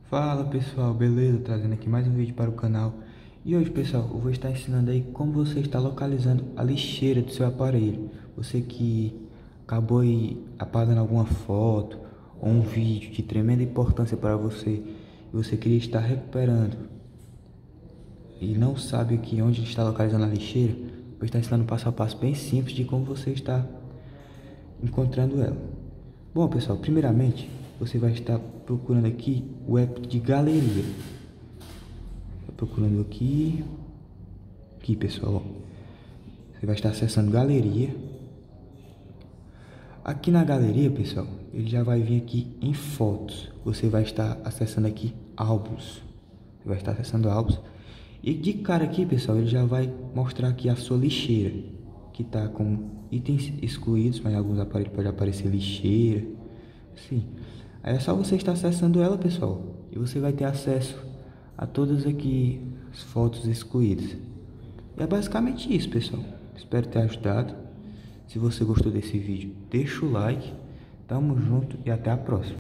Fala pessoal, beleza? Trazendo aqui mais um vídeo para o canal. E hoje pessoal, eu vou estar ensinando aí como você está localizando a lixeira do seu aparelho. Você que acabou aí apagando alguma foto ou um vídeo de tremenda importância para você e você queria estar recuperando e não sabe aqui onde está localizando a lixeira, vou estar ensinando passo a passo bem simples de como você está encontrando ela. Bom pessoal, primeiramente você vai estar procurando aqui o app de galeria. Procurando aqui pessoal, você vai estar acessando galeria. Aqui na galeria pessoal, ele já vai vir aqui em fotos. Você vai estar acessando aqui álbuns. Você vai estar acessando álbuns. E de cara aqui pessoal, ele já vai mostrar aqui a sua lixeira, que está com itens excluídos, mas em alguns aparelhos pode aparecer lixeira. Sim. Aí é só você estar acessando ela pessoal, e você vai ter acesso a todas aqui as fotos excluídas. E é basicamente isso pessoal. Espero ter ajudado. Se você gostou desse vídeo, deixa o like. Tamo junto e até a próxima.